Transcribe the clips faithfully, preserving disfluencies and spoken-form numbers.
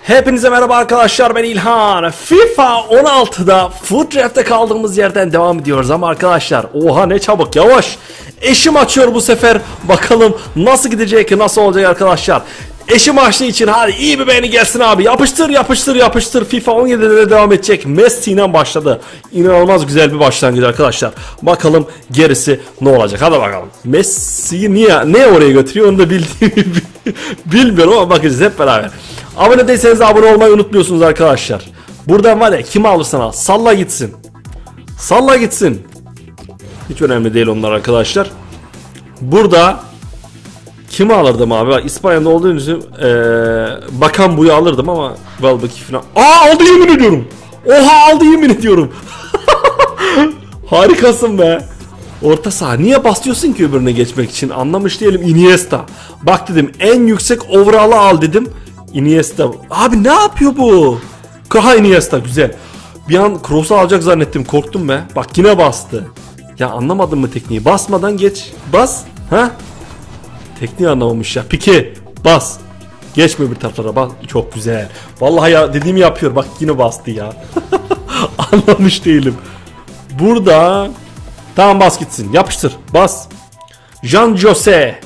Hepinize merhaba arkadaşlar, ben İlhan. FIFA on altıda Foot Draft'te kaldığımız yerden devam ediyoruz ama arkadaşlar, oha ne çabuk, yavaş. Eşim açıyor bu sefer, bakalım nasıl gidecek, nasıl olacak arkadaşlar. Eşim açtığı için hadi iyi bir beğeni gelsin abi, yapıştır yapıştır yapıştır. FIFA on yedide de devam edecek. Messi ile başladı, inanılmaz güzel bir başlangıç arkadaşlar. Bakalım gerisi ne olacak, hadi bakalım. Messi'yi niye ne oraya götürüyor onu da bildiğimi bilmiyorum ama bakacağız hep beraber. Abone değilseniz abone olmayı unutmuyorsunuz arkadaşlar. Buradan var ya, kimi alırsan al, salla gitsin. Salla gitsin. Hiç önemli değil onlar arkadaşlar. Burada kimi alırdım abi? Bak, İspanya'da olduğum için ee, Bakan Bu'yu alırdım ama Welbeck'i falan. Aa, aldı yemin ediyorum. Oha, aldı yemin ediyorum. Harikasın be. Orta saha. Niye basıyorsun ki öbürüne geçmek için? Anlamış değilim. Iniesta. Bak dedim, en yüksek overall'ı al dedim. Iniesta. Abi ne yapıyor bu? Kaha Iniesta, güzel. Bir an cross'u alacak zannettim, korktum be. Bak yine bastı. Ya anlamadın mı tekniği? Basmadan geç. Bas. Ha? Tekniği anlamamış ya. Pike. Bas. Geçme bir taraflara, bas. Çok güzel. Vallahi ya, dediğimi yapıyor. Bak yine bastı ya. Anlamış değilim. Burada. Tamam, bas gitsin. Yapıştır. Bas. Jean Jose.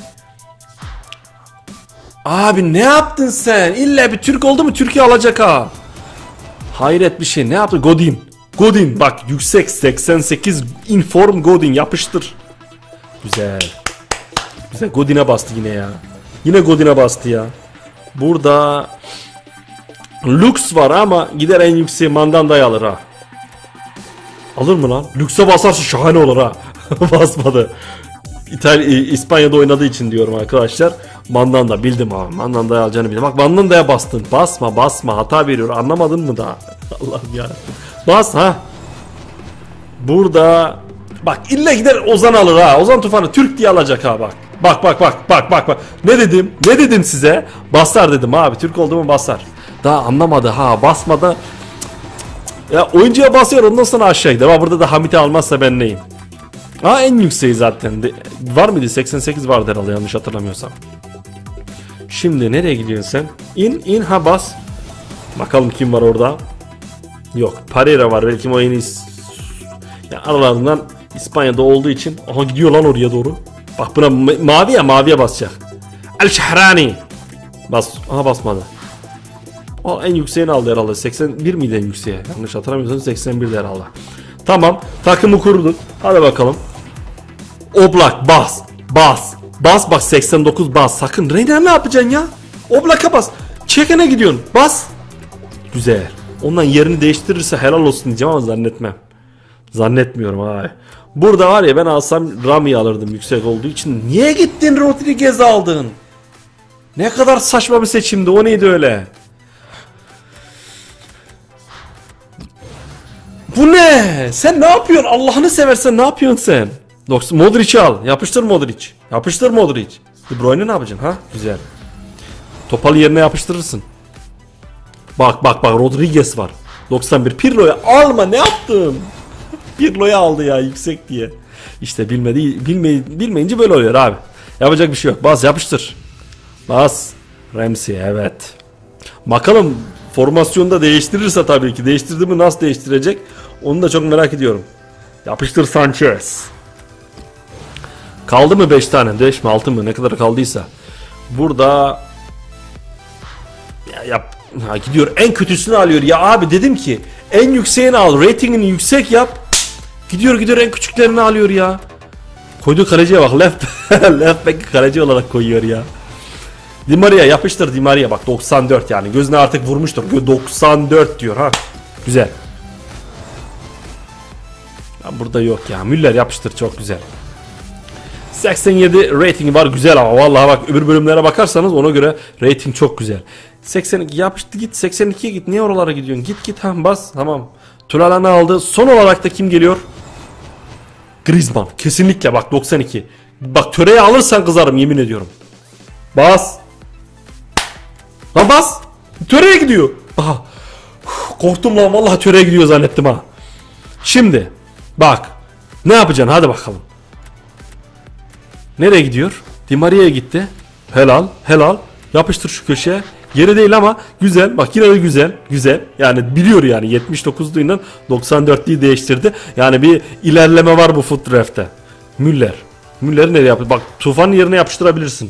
Abi ne yaptın sen? İlla bir Türk oldu mu Türkiye alacak ha. Hayret bir şey. Ne yaptı? Godin. Godin bak, yüksek seksen sekiz inform Godin, yapıştır. Güzel. Güzel, Godin'e bastı yine ya. Yine Godin'e bastı ya. Burada Lux var ama gider en yükseği Mandanda'yı alır ha. Alır mı lan? Lux'a basarsa şahane olur ha. Basmadı. İtalya, İspanya'da oynadığı için diyorum arkadaşlar. Mandanda bildim abi. Mandanda'yı alacağını bildim. Bak, Mandanda'ya bastın. Basma basma, hata veriyor. Anlamadın mı daha? Allah'ım ya. Bas ha. Burada bak, illa gider Ozan alır ha. Ozan Tufan'ı Türk diye alacak ha bak. Bak bak bak bak bak bak. Ne dedim? Ne dedim size? Basar dedim abi. Türk olduğumu basar. Daha anlamadı ha. Basmadı. Ya oyuncuya basıyor, ondan sonra aşağı gider. Ama burada da Hamit'i almazsa ben neyim? Aa, en yükseği zaten. De, var mıydı? seksen sekiz vardı herhalde, yanlış hatırlamıyorsam. Şimdi nereye gidiyorsun sen? İn in ha, bas. Bakalım kim var orada? Yok, Pereira var. Belki o en iyi. Ya aralarından İspanya'da olduğu için. Aha, gidiyor lan oraya doğru. Bak buna mavi ya, maviye basacak. El Şahrani. Bas. Aha, basmadı. O en yükseğini aldı herhalde. seksen bir miydi en yükseğe? Yanlış hatırlamıyorsam seksen birdi herhalde. Tamam, takımı kurduk. Hadi bakalım. Oblak bas. Bas. Bas bak, seksen dokuz bas. Sakın. Reyna ne yapacaksın ya? Oblak'a bas. Çekene gidiyorsun. Bas. Güzel. Ondan yerini değiştirirse helal olsun diyeceğim ama zannetmem. Zannetmiyorum abi. Burada var ya, ben alsam Rami'yi alırdım yüksek olduğu için. Niye gittin Rodriguez aldın? Ne kadar saçma bir seçimdi. O neydi öyle? Bu ne? Sen ne yapıyorsun? Allah'ını seversen ne yapıyorsun sen? Modric'i al. Yapıştır Modric. Yapıştır Modric. De Bruyne ne yapacaksın ha? Güzel. Topal yerine yapıştırırsın. Bak bak bak, Rodriguez var. doksan bir. Pirlo'yu alma, ne yaptın? Pirlo'yu aldı ya, yüksek diye. İşte bilmedi, bilmey, bilmeyince böyle oluyor abi. Yapacak bir şey yok. Bas, yapıştır. Bas. Ramsey, evet. Bakalım formasyonda değiştirirse tabii ki. Değiştirdi mi, nasıl değiştirecek? Onu da çok merak ediyorum. Yapıştır Sanchez. Kaldı mı beş tane? beş mi altı mı? Ne kadar kaldıysa. Burada ya, yap. Ha, gidiyor en kötüsünü alıyor. Ya abi dedim ki en yükseğini al. Ratingini yüksek yap. Gidiyor gidiyor en küçüklerini alıyor ya. Koyduğu kaleciye bak. Left, left back kaleci olarak koyuyor ya. Di Maria, yapıştır Di Maria, bak doksan dört, yani gözüne artık vurmuştur. doksan dört diyor ha. Güzel. Ya burada yok ya. Müller yapıştır, çok güzel. seksen yedi ratingi var, güzel ama vallahi bak, öbür bölümlere bakarsanız ona göre rating çok güzel. seksen iki yapıştı, git seksen ikiye git. Niye oralara gidiyorsun? Git git ha, bas. Tamam. Tulalan'ı aldı. Son olarak da kim geliyor? Griezmann. Kesinlikle bak, doksan iki. Bak, Töre'yi alırsan kızarım, yemin ediyorum. Bas. Lan bas. Töre'ye gidiyor. Aha. Korktum lan, vallahi Töre'ye gidiyor zannettim ha. Şimdi bak, ne yapacaksın, hadi bakalım. Nereye gidiyor? Di Maria'ya gitti. Helal helal. Yapıştır şu köşeye. Geri değil ama güzel. Bak yine de güzel. Güzel. Yani biliyor yani. yetmiş dokuzluyla doksan dörtlüyü değiştirdi. Yani bir ilerleme var bu Foot Draft'te. Müller. Müller'i nereye yaptı? Bak Tufan'ın yerine yapıştırabilirsin.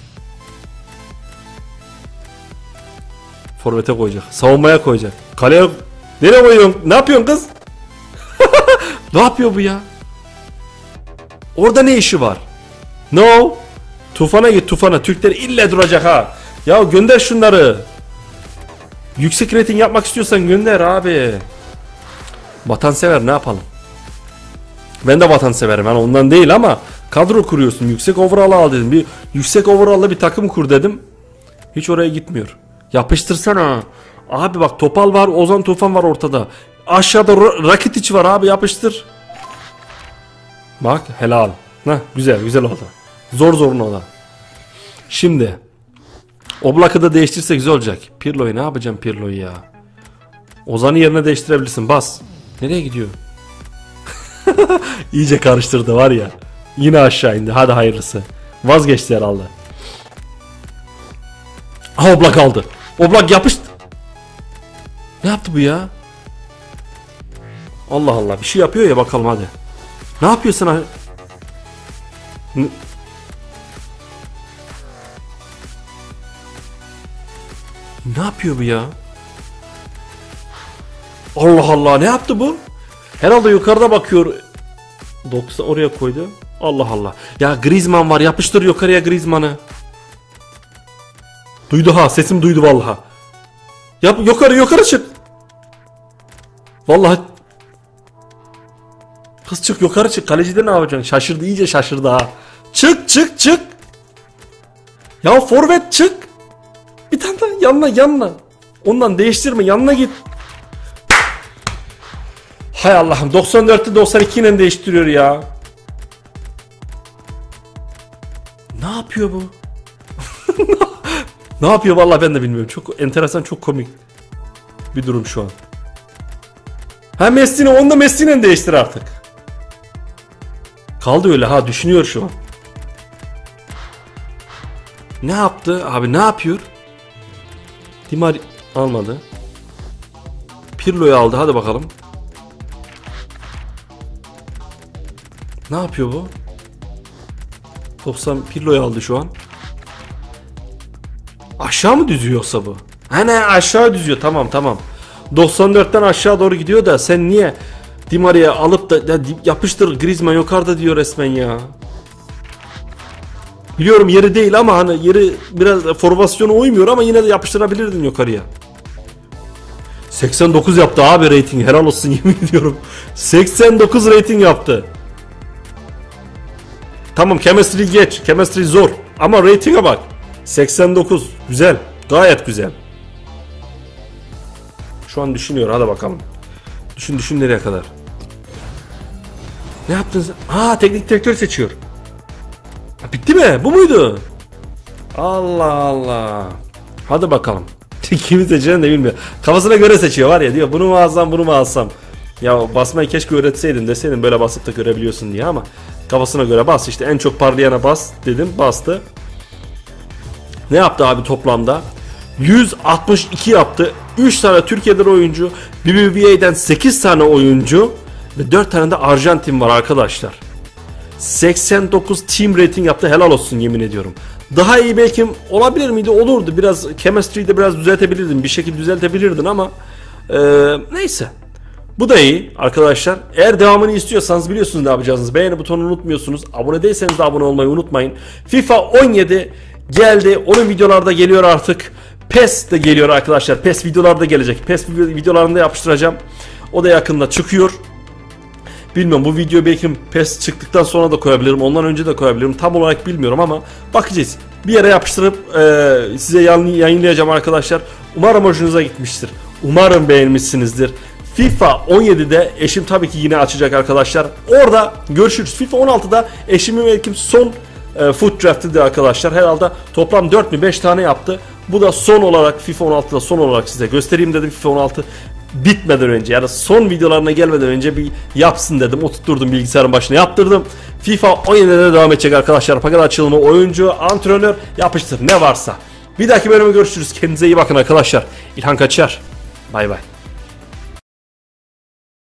Forvet'e koyacak. Savunmaya koyacak. Kaleye... Nereye koyuyorsun? Ne yapıyorsun kız? Ne yapıyor bu ya? Orada ne işi var? No. Tufan'a git Tufan'a. Türkler ille duracak ha. Ya gönder şunları. Yüksek rating yapmak istiyorsan gönder abi. Vatansever ne yapalım? Ben de vatanseverim. Yani ondan değil ama kadro kuruyorsun. Yüksek overall al dedim. Bir yüksek overall'la bir takım kur dedim. Hiç oraya gitmiyor. Yapıştırsana. Abi bak Topal var, Ozan Tufan var ortada. Aşağıda Rakitic var abi, yapıştır. Bak helal. Heh, güzel güzel oldu. Zor zoruna o da. Şimdi Oblak'ı da değiştirsek güzel olacak. Pirlo'yu ne yapacağım Pirlo'yu ya? Ozan'ı yerine değiştirebilirsin. Bas. Nereye gidiyor? İyice karıştırdı var ya. Yine aşağı indi. Hadi hayırlısı. Vazgeçti herhalde. Ha Oblak aldı. Oblak yapıştı. Ne yaptı bu ya? Allah Allah. Bir şey yapıyor ya, bakalım hadi. Ne yapıyorsun ha? N Ne yapıyor bu ya? Allah Allah, ne yaptı bu? Herhalde yukarıda bakıyor. doksan oraya koydu. Allah Allah. Ya Griezmann var, yapıştır yukarıya Griezmann'ı. Duydu ha, sesim duydu vallahi. Yap yukarı yukarı çık. Vallahi. Kız çık yukarı çık. Kalecide ne yapacaksın? Şaşırdı, iyice şaşırdı ha. Çık çık çık. Ya forvet çık. Bir tane daha yanına yanına. Ondan değiştirme, yanına git. Hay Allah'ım, doksan dörtte doksan iki ile değiştiriyor ya. Ne yapıyor bu? Ne yapıyor vallahi ben de bilmiyorum. Çok enteresan, çok komik bir durum şu an. Ha Messi'ni, onu da Messi'yle değiştir artık. Kaldı öyle ha, düşünüyor şu an. Ne yaptı abi, ne yapıyor? Dimar almadı. Pirlo'yu aldı, hadi bakalım. Ne yapıyor bu? doksan Pirlo'yu aldı şu an. Aşağı mı düzüyor yoksa bu? Hani aşağı düzüyor, tamam tamam. doksan dörtten aşağı doğru gidiyor da sen niye Di Maria'yı alıp da ya, yapıştır Griezmann yukarıda diyor resmen ya. Biliyorum yeri değil ama hani yeri biraz formasyona uymuyor ama yine de yapıştırabilirdin yukarıya. seksen dokuz yaptı abi rating, helal olsun yemin ediyorum. seksen dokuz rating yaptı. Tamam chemistry geç, chemistry zor ama rating'e bak. seksen dokuz güzel, gayet güzel. Şu an düşünüyor, hadi bakalım. Düşün düşün nereye kadar. Ne yaptınız? Aa, teknik direktör seçiyor. Bitti mi? Bu muydu? Allah Allah. Hadi bakalım. Kimi seçeceğini de bilmiyor. Kafasına göre seçiyor var ya, diyor bunu mu alsam bunu mu alsam. Ya basmayı keşke öğretseydim, deseydim böyle basıp da görebiliyorsun diye, ama kafasına göre bas işte, en çok parlayana bas dedim, bastı. Ne yaptı abi toplamda? yüz altmış iki yaptı. üç tane Türkiye'den oyuncu, B B V A'den sekiz tane oyuncu ve dört tane de Arjantin var arkadaşlar. seksen dokuz team rating yaptı, helal olsun yemin ediyorum. Daha iyi belki olabilir miydi? Olurdu. Biraz chemistry'yi de biraz düzeltebilirdin. Bir şekilde düzeltebilirdin ama ee, neyse. Bu da iyi arkadaşlar. Eğer devamını istiyorsanız biliyorsunuz ne yapacağınızı. Beğeni butonunu unutmuyorsunuz. Abone değilseniz de abone olmayı unutmayın. FIFA on yedi geldi. Onun videolarda geliyor artık. PES de geliyor arkadaşlar. PES videolarda gelecek. PES videolarında yapıştıracağım. O da yakında çıkıyor. Bilmiyorum, bu video belki PES çıktıktan sonra da koyabilirim. Ondan önce de koyabilirim. Tam olarak bilmiyorum ama bakacağız. Bir yere yapıştırıp e, size yayınlayacağım arkadaşlar. Umarım hoşunuza gitmiştir. Umarım beğenmişsinizdir. FIFA on yedide eşim tabii ki yine açacak arkadaşlar. Orada görüşürüz. FIFA on altıda eşimin belki son e, Foot Draft'ıydı arkadaşlar. Herhalde toplam dört mü beş tane yaptı. Bu da son olarak FIFA on altıda son olarak size göstereyim dedim. FIFA on altı bitmeden önce, yani son videolarına gelmeden önce bir yapsın dedim. Oturtturdum bilgisayarın başına, yaptırdım. FIFA on yedide devam edecek arkadaşlar. Paket açılımı, oyuncu, antrenör, yapıştır ne varsa. Bir dahaki bölümde görüşürüz. Kendinize iyi bakın arkadaşlar. İlhan kaçar. Bay bay.